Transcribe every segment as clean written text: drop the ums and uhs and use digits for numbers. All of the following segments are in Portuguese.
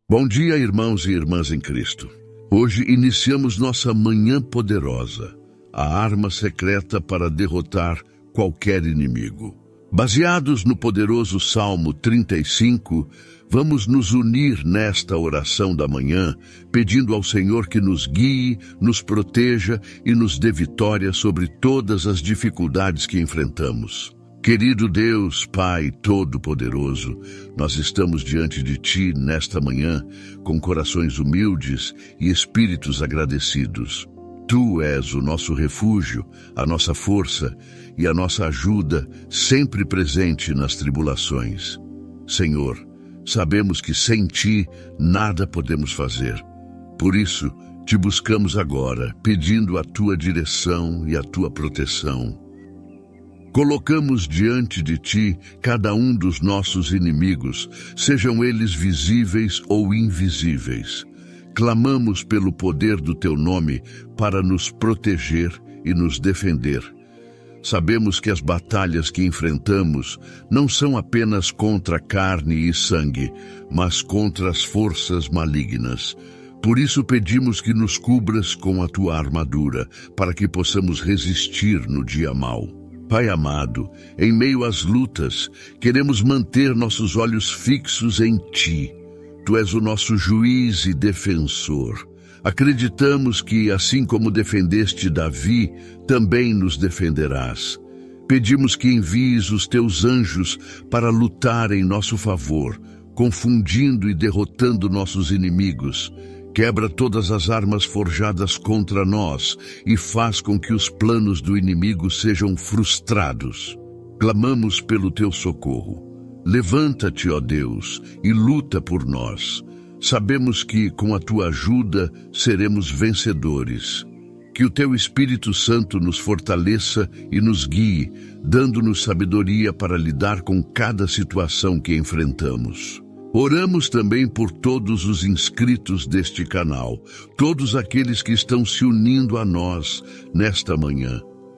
Bom dia, irmãos e irmãs em Cristo. Hoje iniciamos nossa manhã poderosa, a arma secreta para derrotar qualquer inimigo. Baseados no poderoso Salmo 35, vamos nos unir nesta oração da manhã, pedindo ao Senhor que nos guie, nos proteja e nos dê vitória sobre todas as dificuldades que enfrentamos. Querido Deus, Pai Todo-Poderoso, nós estamos diante de Ti nesta manhã, com corações humildes e espíritos agradecidos. Tu és o nosso refúgio, a nossa força e a nossa ajuda, sempre presente nas tribulações. Senhor, sabemos que sem Ti nada podemos fazer. Por isso, Te buscamos agora, pedindo a Tua direção e a Tua proteção. Colocamos diante de Ti cada um dos nossos inimigos, sejam eles visíveis ou invisíveis. Clamamos pelo poder do Teu nome para nos proteger e nos defender. Sabemos que as batalhas que enfrentamos não são apenas contra carne e sangue, mas contra as forças malignas. Por isso pedimos que nos cubras com a Tua armadura, para que possamos resistir no dia mau. Pai amado, em meio às lutas, queremos manter nossos olhos fixos em Ti. Tu és o nosso juiz e defensor. Acreditamos que, assim como defendeste Davi, também nos defenderás. Pedimos que envies os Teus anjos para lutar em nosso favor, confundindo e derrotando nossos inimigos. Quebra todas as armas forjadas contra nós e faz com que os planos do inimigo sejam frustrados. Clamamos pelo Teu socorro. Levanta-te, ó Deus, e luta por nós. Sabemos que, com a Tua ajuda, seremos vencedores. Que o Teu Espírito Santo nos fortaleça e nos guie, dando-nos sabedoria para lidar com cada situação que enfrentamos. Oramos também por todos os inscritos deste canal, todos aqueles que estão se unindo a nós nesta manhã.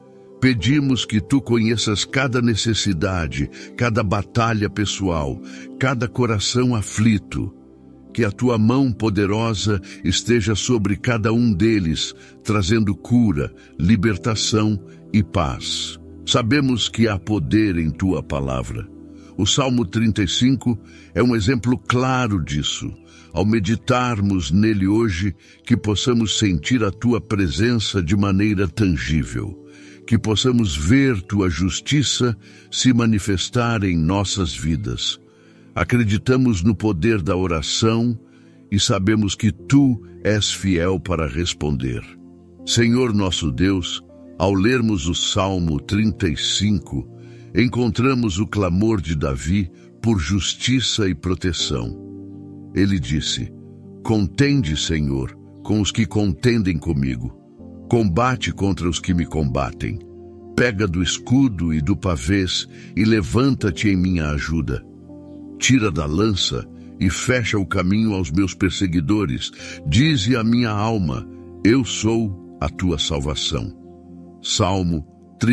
Pedimos que Tu conheças cada necessidade, cada batalha pessoal, cada coração aflito. Que a Tua mão poderosa esteja sobre cada um deles, trazendo cura, libertação e paz. Sabemos que há poder em Tua palavra. O Salmo 35 é um exemplo claro disso. Ao meditarmos nele hoje, que possamos sentir a Tua presença de maneira tangível. Que possamos ver Tua justiça se manifestar em nossas vidas. Acreditamos no poder da oração e sabemos que Tu és fiel para responder. Senhor nosso Deus, ao lermos o Salmo 35, encontramos o clamor de Davi por justiça e proteção. Ele disse: Contende, Senhor, com os que contendem comigo. Combate contra os que me combatem. Pega do escudo e do pavês e levanta-te em minha ajuda. Tira da lança e fecha o caminho aos meus perseguidores. Dize à minha alma: Eu sou a Tua salvação. Salmo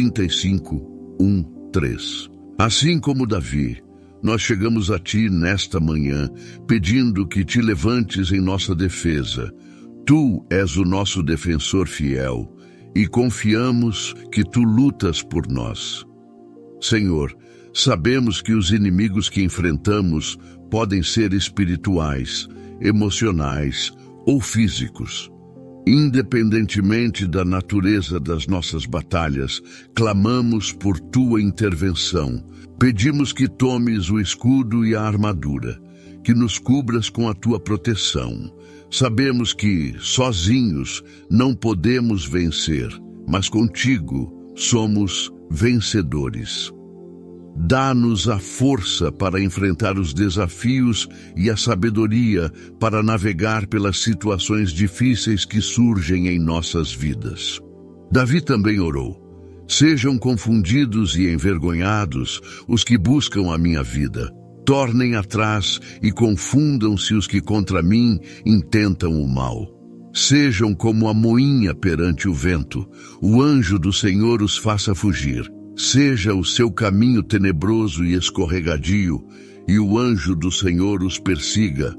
35, 1-3. Assim como Davi, nós chegamos a Ti nesta manhã, pedindo que Te levantes em nossa defesa. Tu és o nosso defensor fiel e confiamos que Tu lutas por nós. Senhor, sabemos que os inimigos que enfrentamos podem ser espirituais, emocionais ou físicos. Independentemente da natureza das nossas batalhas, clamamos por Tua intervenção. Pedimos que tomes o escudo e a armadura, que nos cubras com a Tua proteção. Sabemos que, sozinhos, não podemos vencer, mas contigo somos vencedores. Dá-nos a força para enfrentar os desafios e a sabedoria para navegar pelas situações difíceis que surgem em nossas vidas. Davi também orou: Sejam confundidos e envergonhados os que buscam a minha vida. Tornem atrás e confundam-se os que contra mim intentam o mal. Sejam como a moinha perante o vento, o anjo do Senhor os faça fugir. Seja o seu caminho tenebroso e escorregadio, e o anjo do Senhor os persiga.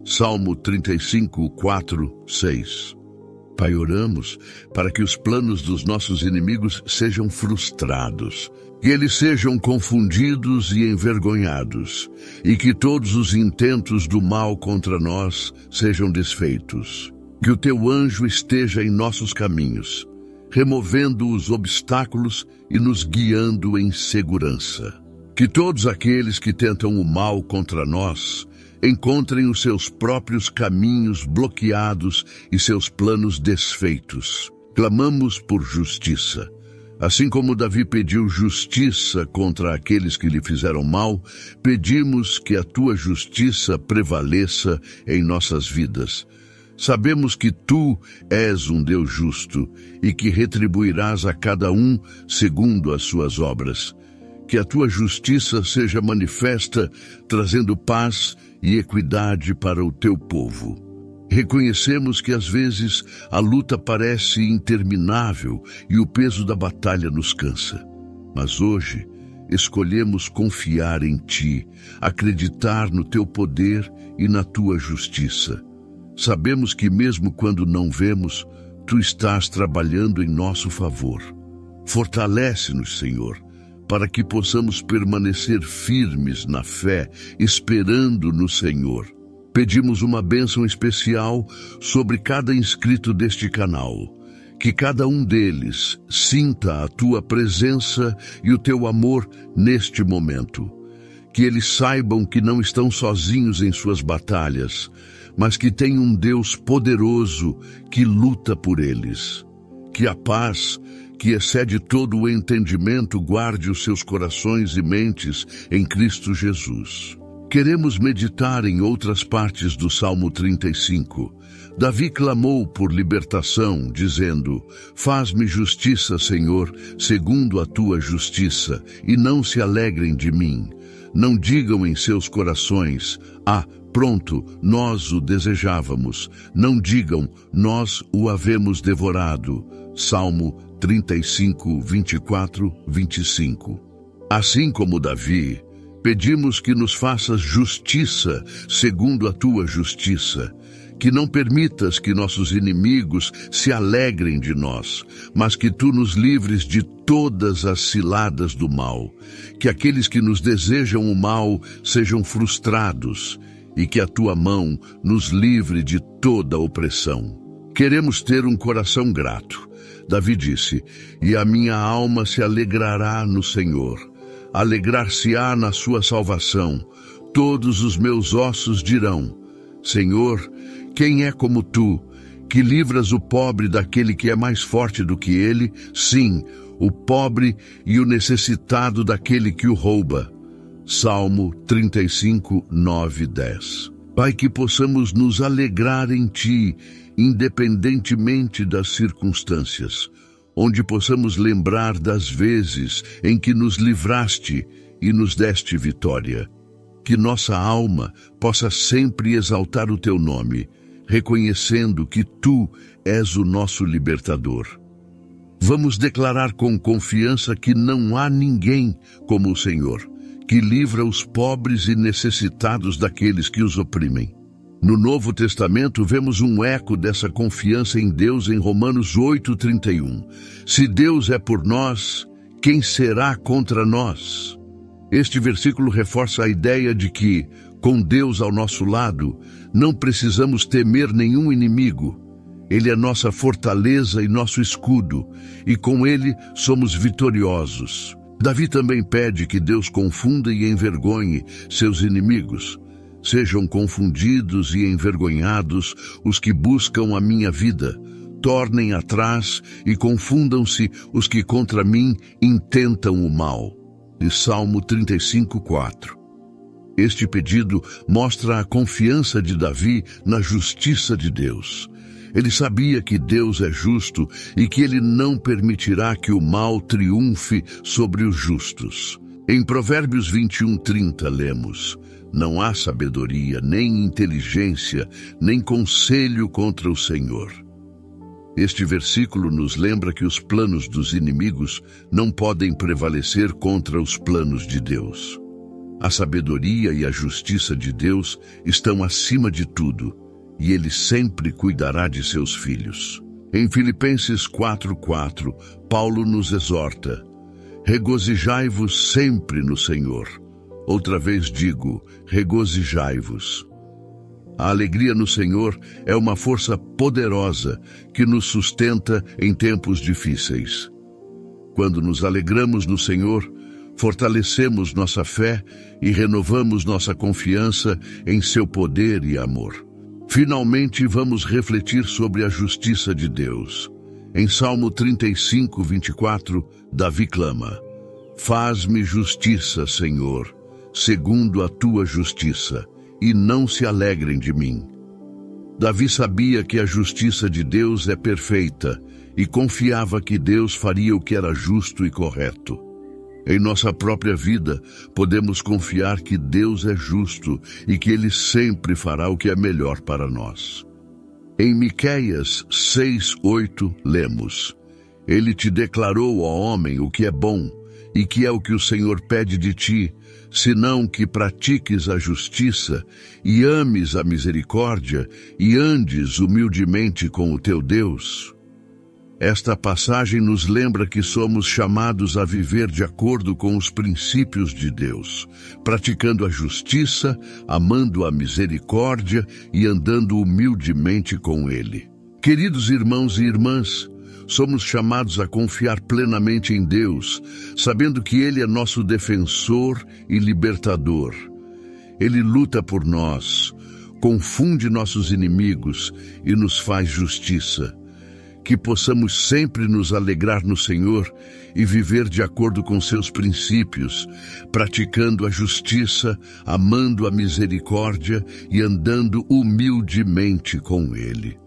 Salmo 35, 4, 6. Pai, oramos para que os planos dos nossos inimigos sejam frustrados, que eles sejam confundidos e envergonhados, e que todos os intentos do mal contra nós sejam desfeitos. Que o teu anjo esteja em nossos caminhos, removendo os obstáculos e nos guiando em segurança. Que todos aqueles que tentam o mal contra nós encontrem os seus próprios caminhos bloqueados e seus planos desfeitos. Clamamos por justiça. Assim como Davi pediu justiça contra aqueles que lhe fizeram mal, pedimos que a tua justiça prevaleça em nossas vidas. Sabemos que tu és um Deus justo e que retribuirás a cada um segundo as suas obras. Que a tua justiça seja manifesta, trazendo paz e equidade para o teu povo. Reconhecemos que às vezes a luta parece interminável e o peso da batalha nos cansa. Mas hoje escolhemos confiar em ti, acreditar no teu poder e na tua justiça. Sabemos que mesmo quando não vemos, tu estás trabalhando em nosso favor. Fortalece-nos, Senhor, para que possamos permanecer firmes na fé, esperando no Senhor. Pedimos uma bênção especial sobre cada inscrito deste canal, que cada um deles sinta a tua presença e o teu amor neste momento. Que eles saibam que não estão sozinhos em suas batalhas, mas que tem um Deus poderoso que luta por eles. Que a paz, que excede todo o entendimento, guarde os seus corações e mentes em Cristo Jesus. Queremos meditar em outras partes do Salmo 35. Davi clamou por libertação, dizendo: Faz-me justiça, Senhor, segundo a tua justiça, e não se alegrem de mim. Não digam em seus corações: pronto, nós o desejávamos. Não digam: nós o havemos devorado. Salmo 35, 24, 25. Assim como Davi, pedimos que nos faças justiça segundo a tua justiça, que não permitas que nossos inimigos se alegrem de nós, mas que tu nos livres de todas as ciladas do mal, que aqueles que nos desejam o mal sejam frustrados e que a tua mão nos livre de toda opressão. Queremos ter um coração grato. Davi disse: e a minha alma se alegrará no Senhor. Alegrar-se-á na sua salvação. Todos os meus ossos dirão: Senhor, quem é como tu, que livras o pobre daquele que é mais forte do que ele, sim, o pobre e o necessitado daquele que o rouba. Salmo 35, 9 e 10. Pai, que possamos nos alegrar em ti, independentemente das circunstâncias, onde possamos lembrar das vezes em que nos livraste e nos deste vitória. Que nossa alma possa sempre exaltar o teu nome, reconhecendo que tu és o nosso libertador. Vamos declarar com confiança que não há ninguém como o Senhor, que livra os pobres e necessitados daqueles que os oprimem. No Novo Testamento, vemos um eco dessa confiança em Deus em Romanos 8:31. Se Deus é por nós, quem será contra nós? Este versículo reforça a ideia de que, com Deus ao nosso lado, não precisamos temer nenhum inimigo. Ele é nossa fortaleza e nosso escudo, e com ele somos vitoriosos. Davi também pede que Deus confunda e envergonhe seus inimigos. Sejam confundidos e envergonhados os que buscam a minha vida. Tornem atrás e confundam-se os que contra mim intentam o mal. De Salmo 35, 4. Este pedido mostra a confiança de Davi na justiça de Deus. Ele sabia que Deus é justo e que ele não permitirá que o mal triunfe sobre os justos. Em Provérbios 21:30 lemos: não há sabedoria, nem inteligência, nem conselho contra o Senhor. Este versículo nos lembra que os planos dos inimigos não podem prevalecer contra os planos de Deus. A sabedoria e a justiça de Deus estão acima de tudo, e Ele sempre cuidará de seus filhos. Em Filipenses 4:4, Paulo nos exorta: regozijai-vos sempre no Senhor. Outra vez digo, regozijai-vos. A alegria no Senhor é uma força poderosa que nos sustenta em tempos difíceis. Quando nos alegramos no Senhor, fortalecemos nossa fé e renovamos nossa confiança em seu poder e amor. Finalmente, vamos refletir sobre a justiça de Deus. Em Salmo 35:24, Davi clama: faz-me justiça, Senhor, segundo a tua justiça, e não se alegrem de mim. Davi sabia que a justiça de Deus é perfeita e confiava que Deus faria o que era justo e correto. Em nossa própria vida, podemos confiar que Deus é justo e que Ele sempre fará o que é melhor para nós. Em Miqueias 6:8, lemos: Ele te declarou, ó homem, o que é bom, e que é o que o Senhor pede de ti, senão que pratiques a justiça, e ames a misericórdia, e andes humildemente com o teu Deus. Esta passagem nos lembra que somos chamados a viver de acordo com os princípios de Deus, praticando a justiça, amando a misericórdia e andando humildemente com Ele. Queridos irmãos e irmãs, somos chamados a confiar plenamente em Deus, sabendo que Ele é nosso defensor e libertador. Ele luta por nós, confunde nossos inimigos e nos faz justiça. Que possamos sempre nos alegrar no Senhor e viver de acordo com seus princípios, praticando a justiça, amando a misericórdia e andando humildemente com Ele.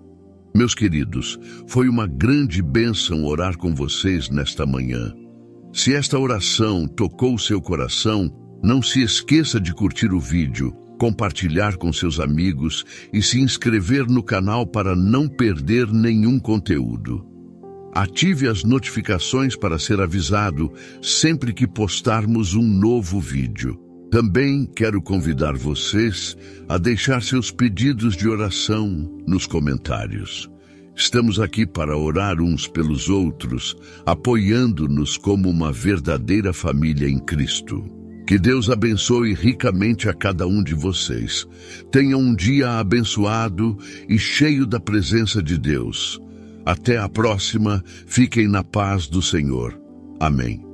Meus queridos, foi uma grande bênção orar com vocês nesta manhã. Se esta oração tocou seu coração, não se esqueça de curtir o vídeo, compartilhar com seus amigos e se inscrever no canal para não perder nenhum conteúdo. Ative as notificações para ser avisado sempre que postarmos um novo vídeo. Também quero convidar vocês a deixar seus pedidos de oração nos comentários. Estamos aqui para orar uns pelos outros, apoiando-nos como uma verdadeira família em Cristo. Que Deus abençoe ricamente a cada um de vocês. Tenham um dia abençoado e cheio da presença de Deus. Até a próxima. Fiquem na paz do Senhor. Amém.